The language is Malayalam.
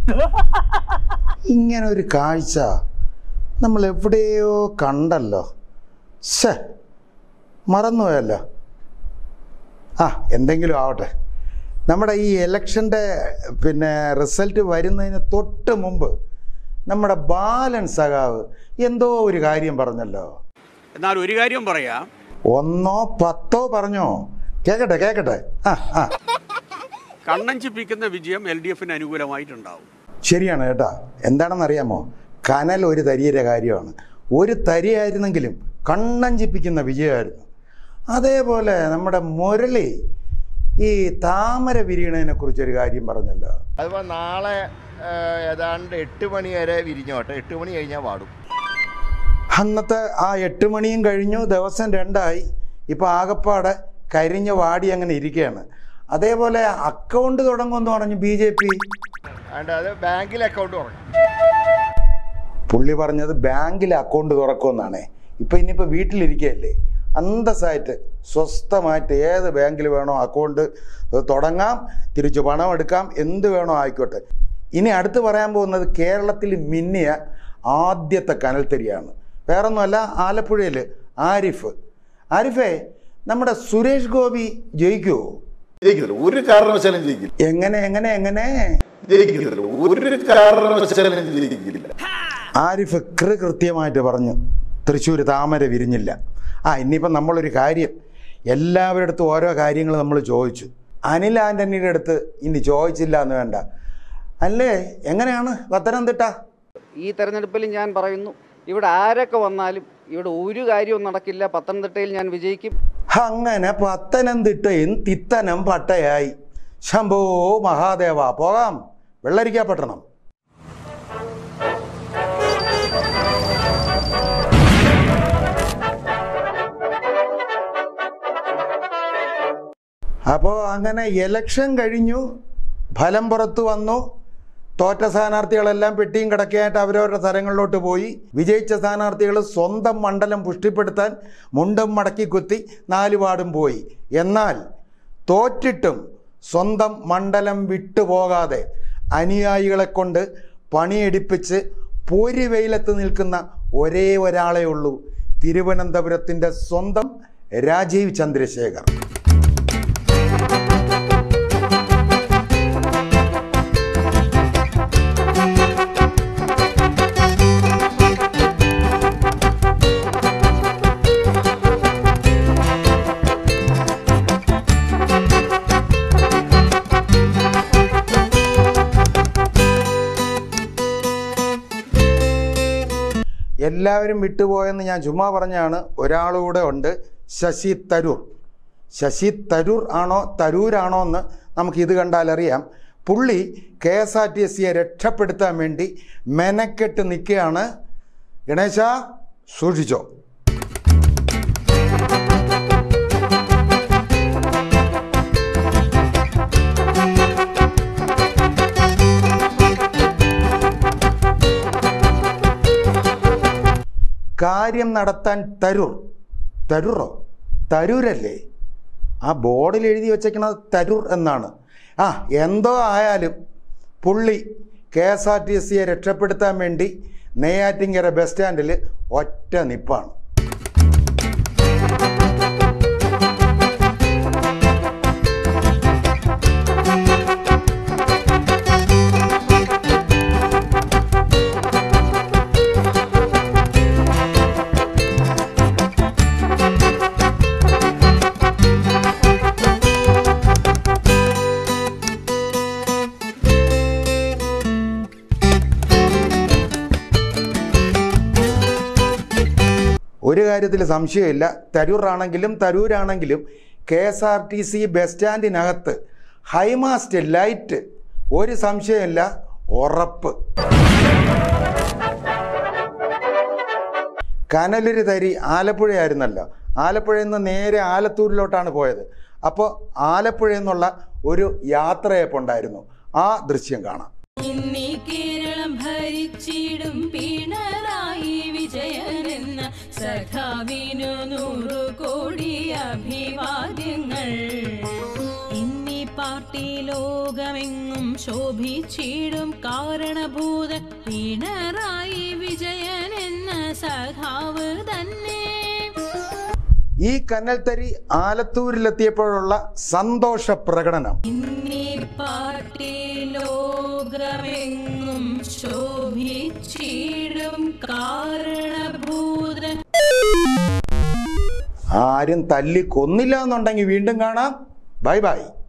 ഇങ്ങനെ ഒരു കാഴ്ച നമ്മൾ എവിടെയോ കണ്ടല്ലോ. ശ്ശേ, മറന്നുപോയല്ലോ. എന്തെങ്കിലും ആവട്ടെ. നമ്മുടെ ഈ ഇലക്ഷൻ്റെ റിസൾട്ട് വരുന്നതിന് തൊട്ട് മുമ്പ് നമ്മുടെ ബാലൻ സഖാവ് എന്തോ ഒരു കാര്യം പറഞ്ഞല്ലോ. എന്നാൽ ഒരു കാര്യം പറയാം. 1 10 പറഞ്ഞോ? കേക്കട്ടെ. കണ്ണഞ്ചിപ്പിക്കുന്ന വിജയം LDFന് അനുകൂലമായിട്ടുണ്ടാവും. ശരിയാണ് കേട്ടാ. എന്താണെന്നറിയാമോ? കനൽ ഒരു തരിയുടെ കാര്യമാണ്. ഒരു തരിയായിരുന്നെങ്കിലും കണ്ണഞ്ചിപ്പിക്കുന്ന വിജയമായിരുന്നു. അതേപോലെ നമ്മുടെ മുരളി ഈ താമര വിരിയണതിനെ കുറിച്ചൊരു കാര്യം പറഞ്ഞല്ലോ. അതുപോലെ നാളെ ഏതാണ്ട് 8 മണി വരെ വിരിഞ്ഞോട്ടെ, 8 മണി കഴിഞ്ഞാൽ വാടും. അന്നത്തെ ആ 8 മണിയും കഴിഞ്ഞു, ദിവസം 2ആയി. ഇപ്പം ആകപ്പാടെ കരിഞ്ഞ വാടി അങ്ങനെ ഇരിക്കുകയാണ്. അതേപോലെ അക്കൗണ്ട് തുടങ്ങുമെന്ന് പറഞ്ഞു BJP. അത് ബാങ്കിൽ അക്കൗണ്ട് തുറക്കും. പുള്ളി പറഞ്ഞത് ബാങ്കിൽ അക്കൗണ്ട് തുറക്കുമെന്നാണേ. ഇപ്പം ഇനിയിപ്പോൾ വീട്ടിലിരിക്കുകയല്ലേ, അന്തസ്സായിട്ട് സ്വസ്ഥമായിട്ട് ഏത് ബാങ്കിൽ വേണോ അക്കൗണ്ട് തുടങ്ങാം, തിരിച്ചു പണം എടുക്കാം, എന്ത് വേണോ ആയിക്കോട്ടെ. ഇനി അടുത്ത് പറയാൻ പോകുന്നത് കേരളത്തിൽ മിന്നിയ ആദ്യത്തെ കനൽത്തരിയാണ്. വേറൊന്നുമല്ല, ആലപ്പുഴയിൽ ആരിഫേ നമ്മുടെ സുരേഷ് ഗോപി ജയിക്കുമോ? ഒരു കാരണവശാലും ജയിക്കില്ല. എങ്ങനെ ഒരു കാരണവശാലും ജയിക്കില്ല. ആരിഫ് കൃത്യമായിട്ട് പറഞ്ഞു തൃശ്ശൂർ താമര വിരിഞ്ഞില്ല. ഇനിയിപ്പം നമ്മളൊരു കാര്യം, എല്ലാവരുടെ അടുത്തും ഓരോ കാര്യങ്ങൾ നമ്മൾ ചോദിച്ചു. അനിൽ ആൻ്റണിയുടെ അടുത്ത് ഇനി ചോദിച്ചില്ല എന്ന് വേണ്ട അല്ലേ? എങ്ങനെയാണ് പത്തനംതിട്ട? ഈ തെരഞ്ഞെടുപ്പിൽ ഞാൻ പറയുന്നു, ഇവിടെ ആരൊക്കെ വന്നാലും ഇവിടെ ഒരു കാര്യവും നടക്കില്ല. പത്തനംതിട്ടയിൽ ഞാൻ വിജയിക്കും. അങ്ങനെ പത്തനംതിട്ടയും തിത്തനം പട്ടയായി. ശംഭോ മഹാദേവ. പോകാം വെള്ളരിക്കാപട്ടണം. അപ്പോൾ അങ്ങനെ ഇലക്ഷൻ കഴിഞ്ഞു, ഫലം പുറത്തു വന്നു. തോറ്റ സ്ഥാനാർത്ഥികളെല്ലാം പെട്ടിയും കിടക്കയായിട്ട് അവരവരുടെ സ്ഥലങ്ങളിലോട്ട് പോയി. വിജയിച്ച സ്ഥാനാർത്ഥികൾ സ്വന്തം മണ്ഡലം പുഷ്ടിപ്പെടുത്താൻ മുണ്ടും മടക്കി കുത്തി 4 വാർഡും പോയി. എന്നാൽ തോറ്റിട്ടും സ്വന്തം മണ്ഡലം വിട്ടുപോകാതെ അനുയായികളെ കൊണ്ട് പണിയെടുപ്പിച്ച് പൊരി വെയിലത്ത് നിൽക്കുന്ന ഒരേ ഒരാളേ ഉള്ളൂ, തിരുവനന്തപുരത്തിൻ്റെ സ്വന്തം രാജീവ് ചന്ദ്രശേഖർ. എല്ലാവരും വിട്ടുപോയെന്ന് ഞാൻ ചുമ്മാ പറഞ്ഞാണ്. ഒരാളുകൂടെ ഉണ്ട്, ശശി തരൂർ ആണോ തരൂരാണോ എന്ന് നമുക്കിത് കണ്ടാലറിയാം. പുള്ളി KSRTCയെ രക്ഷപ്പെടുത്താൻ വേണ്ടി മെനക്കെട്ട് നിൽക്കുകയാണ്. ഗണേശ സൂക്ഷിച്ചോ. കാര്യം നടത്താൻ തരൂരല്ലേ? ആ ബോർഡിൽ എഴുതി വച്ചേക്കണത് തരൂർ എന്നാണ്. എന്തോ ആയാലും പുള്ളി KSRTCയെ രക്ഷപ്പെടുത്താൻ വേണ്ടി നെയ്യാറ്റിൻകര ബസ് സ്റ്റാൻഡിൽ ഒറ്റ നിപ്പാണ്. ഒരു കാര്യത്തിൽ സംശയമില്ല, തരൂരാണെങ്കിലും KSRTC ബസ് സ്റ്റാൻഡിനകത്ത് ഹൈമാസ്റ്റ് ലൈറ്റ്, ഒരു സംശയമില്ല, ഉറപ്പ്. കനലൊരു തരി ആലപ്പുഴയായിരുന്നല്ലോ. ആലപ്പുഴയിൽ നിന്ന് നേരെ ആലത്തൂരിലോട്ടാണ് പോയത്. അപ്പോൾ ആലപ്പുഴയിൽ നിന്നുള്ള ഒരു യാത്രയപ്പ് ഉണ്ടായിരുന്നു. ആ ദൃശ്യം കാണാം. കേരളം ഭരിച്ചിടും പിണറായി വിജയനെന്ന സഖാവിനു 100 കോടി അഭിവാദ്യങ്ങൾ. ഇന്നി പാർട്ടി ലോകമെങ്ങും ശോഭിച്ചിടും കാരണഭൂതൻ പിണറായി വിജയൻ എന്ന സഖാവ് തന്നെ. ഈ കനൽത്തരി ആലത്തൂരിലെത്തിയപ്പോഴുള്ള സന്തോഷ പ്രകടനം ഇന്നീ പാർട്ടി ലോകമെങ്ങും ശോഭിച്ചിടും കാരണഭൂതൻ. ആരും തല്ലി കൊന്നില്ല എന്നുണ്ടെങ്കിൽ വീണ്ടും കാണാം. Bye by.